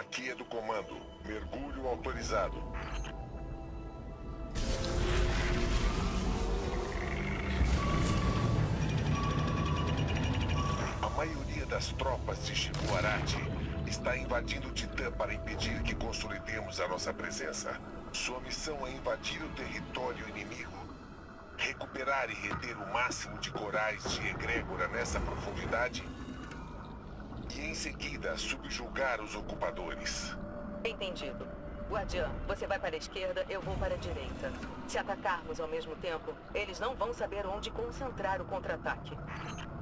Aqui é do comando. Mergulho autorizado. A maioria das tropas de Shibu Arati está invadindo o Titã para impedir que consolidemos a nossa presença. Sua missão é invadir o território inimigo, recuperar e reter o máximo de corais de egrégora nessa profundidade e, em seguida, subjugar os ocupadores. Entendido. Guardiã, você vai para a esquerda, eu vou para a direita. Se atacarmos ao mesmo tempo, eles não vão saber onde concentrar o contra-ataque.